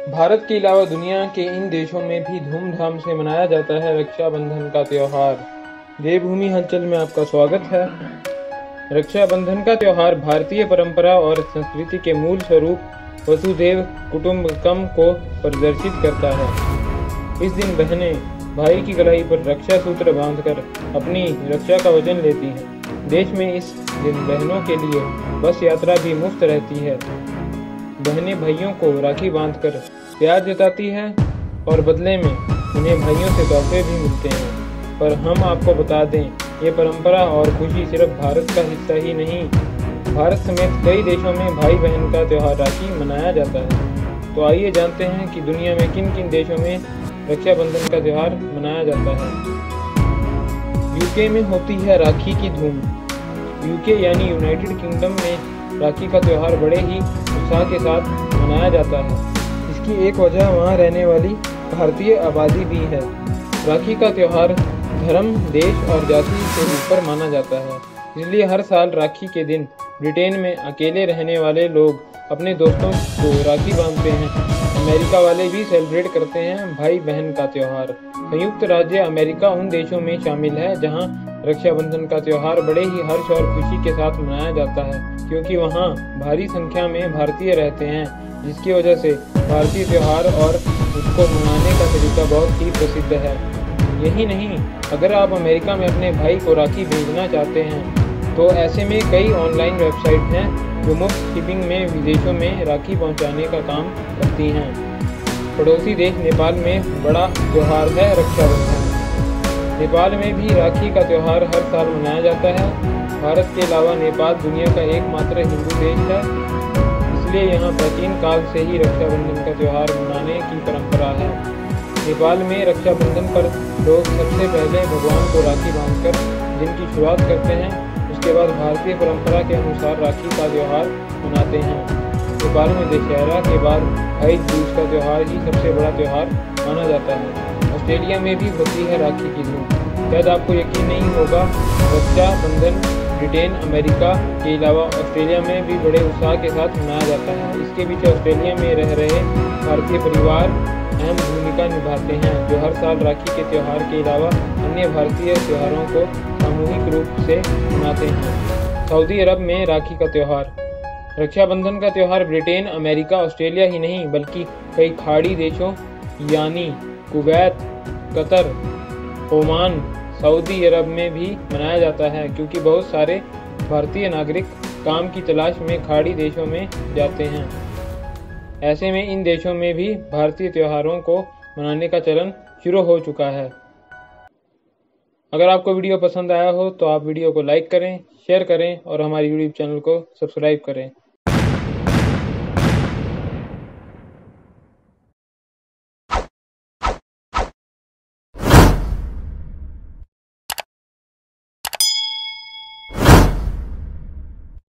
भारत के अलावा दुनिया के इन देशों में भी धूमधाम से मनाया जाता है रक्षाबंधन का त्योहार। देवभूमि हलचल में आपका स्वागत है। रक्षाबंधन का त्योहार भारतीय परंपरा और संस्कृति के मूल स्वरूप वसुधैव कुटुंबकम को प्रदर्शित करता है। इस दिन बहनें भाई की कलाई पर रक्षा सूत्र बांधकर अपनी रक्षा का वचन लेती हैं। देश में इस दिन बहनों के लिए बस यात्रा भी मुफ्त रहती है। बहनें भाइयों को राखी बांधकर प्यार जताती है और बदले में उन्हें भाइयों से तोहफे भी मिलते हैं। पर हम आपको बता दें, ये परंपरा और खुशी सिर्फ भारत का हिस्सा ही नहीं, भारत समेत कई देशों में भाई बहन का त्योहार राखी मनाया जाता है। तो आइए जानते हैं कि दुनिया में किन किन देशों में रक्षाबंधन का त्योहार मनाया जाता है। यूके में होती है राखी की धूम। यूके यानी यूनाइटेड किंगडम में राखी का त्योहार बड़े ही उत्साह के साथ मनाया जाता है। इसकी एक वजह वहाँ रहने वाली भारतीय आबादी भी है। राखी का त्योहार धर्म, देश और जाति से ऊपर माना जाता है, इसलिए हर साल राखी के दिन ब्रिटेन में अकेले रहने वाले लोग अपने दोस्तों को राखी बांधते हैं। अमेरिका वाले भी सेलिब्रेट करते हैं भाई बहन का त्योहार। संयुक्त राज्य अमेरिका उन देशों में शामिल है जहां रक्षाबंधन का त्योहार बड़े ही हर्ष और खुशी के साथ मनाया जाता है, क्योंकि वहां भारी संख्या में भारतीय रहते हैं, जिसकी वजह से भारतीय त्योहार और उसको मनाने का तरीका बहुत ही प्रसिद्ध है। यही नहीं, अगर आप अमेरिका में अपने भाई को राखी भेजना चाहते हैं तो ऐसे में कई ऑनलाइन वेबसाइट हैं जो मुफ्त शिपिंग में विदेशों में राखी पहुंचाने का काम करती हैं। पड़ोसी देश नेपाल में बड़ा त्योहार है रक्षाबंधन। नेपाल में भी राखी का त्योहार हर साल मनाया जाता है। भारत के अलावा नेपाल दुनिया का एकमात्र हिंदू देश है, इसलिए यहाँ प्राचीन काल से ही रक्षाबंधन का त्योहार मनाने की परंपरा है। नेपाल में रक्षाबंधन पर लोग सबसे पहले भगवान को राखी बांधकर दिन की शुरुआत करते हैं। उसके बाद भारतीय परंपरा के अनुसार राखी का त्योहार मनाते हैं। नेपाल में दशहरा के बाद भाई दूज का त्योहार ही सबसे बड़ा त्योहार माना जाता है। ऑस्ट्रेलिया में भी होती है राखी की धूम। शायद आपको यकीन नहीं होगा, रक्षाबंधन ब्रिटेन, अमेरिका के अलावा ऑस्ट्रेलिया में भी बड़े उत्साह के साथ मनाया जाता है। इसके पीछे ऑस्ट्रेलिया में रह रहे भारतीय परिवार अहम भूमिका निभाते हैं, जो हर साल राखी के त्योहार के अलावा अन्य भारतीय त्योहारों को सामूहिक रूप से मनाते हैं। सऊदी अरब में राखी का त्योहार। रक्षाबंधन का त्योहार ब्रिटेन, अमेरिका, ऑस्ट्रेलिया ही नहीं बल्कि कई खाड़ी देशों यानी Kuwait, Qatar, Oman, Saudi Arab में भी मनाया जाता है, क्योंकि बहुत सारे भारतीय नागरिक काम की तलाश में खाड़ी देशों में जाते हैं। ऐसे में इन देशों में भी भारतीय त्योहारों को मनाने का चलन शुरू हो चुका है। अगर आपको वीडियो पसंद आया हो तो आप वीडियो को लाइक करें, शेयर करें और हमारे यूट्यूब चैनल को सब्सक्राइब करें।